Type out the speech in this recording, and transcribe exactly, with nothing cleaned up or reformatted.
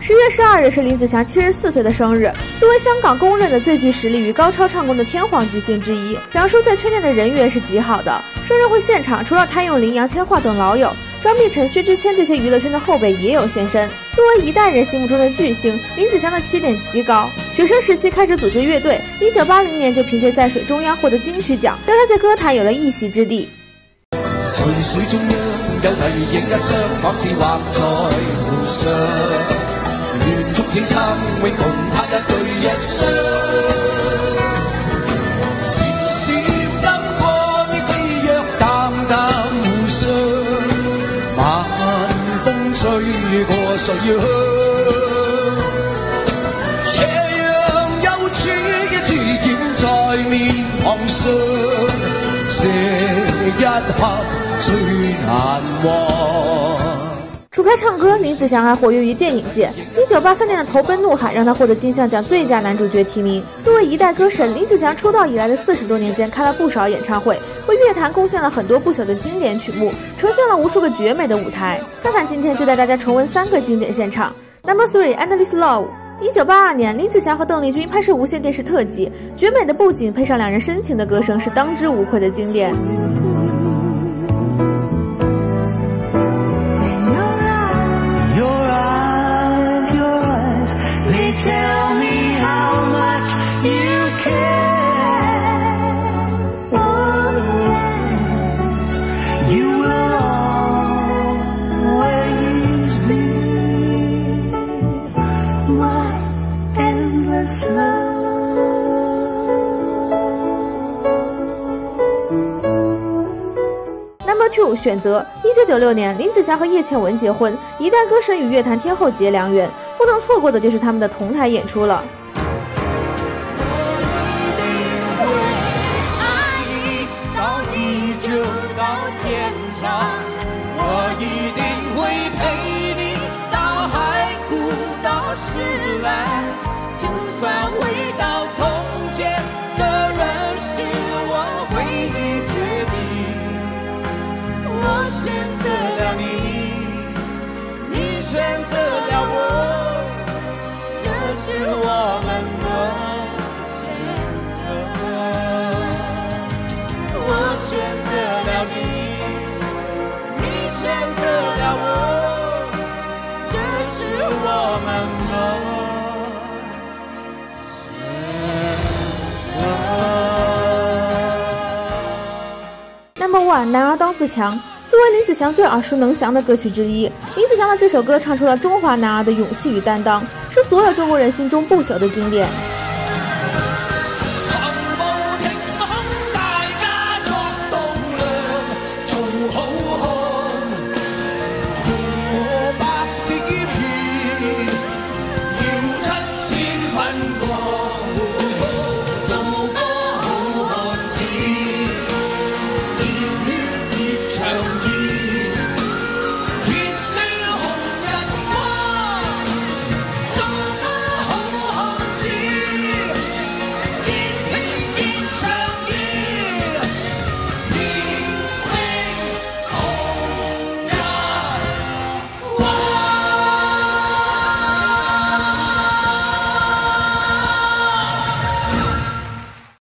十月十二日是林子祥七十四岁的生日。作为香港公认的最具实力与高超唱功的天皇巨星之一，祥叔在圈内的人缘是极好的。生日会现场，除了谭咏麟、杨千嬅等老友，张碧晨、薛之谦这些娱乐圈的后辈也有现身。作为一代人心目中的巨星，林子祥的起点极高。学生时期开始组织乐队，一九八零年就凭借在水中央获得金曲奖，让他在歌坛有了一席之地。 在水中央有泥影一雙，仿似畫在湖上。願促這生永共他一對一雙。閃閃燈光飛躍，淡淡互相。晚風吹過水鄉，斜陽又似一支劍在面龐上。這一刻最難忘。 除开唱歌，林子祥还活跃于电影界。一九八三年的《投奔怒海》让他获得金像奖最佳男主角提名。作为一代歌神，林子祥出道以来的四十多年间开了不少演唱会，为乐坛贡献了很多不朽的经典曲目，呈现了无数个绝美的舞台。看看今天就带大家重温三个经典现场。Number three, Endless Love。一九八二年，林子祥和邓丽君拍摄无线电视特辑，绝美的布景配上两人深情的歌声，是当之无愧的经典。 Tell me how much you care. Oh yes, you will always be my endless love.Number two 选择。一九九六年，林子祥和叶倩文结婚，一代歌神与乐坛天后结良缘，不能错过的就是他们的同台演出了。 到地久到天长，我一定会陪你到海枯到石烂，就算回到从前，这仍是我唯一决定。我选择了你，你选择了我，这是我们的选择。我选择了你，你选择了我，这是我们的选择。 Number one 男儿当自强。作为林子祥最耳熟能详的歌曲之一，林子祥的这首歌唱出了中华男儿的勇气与担当，是所有中国人心中不朽的经典。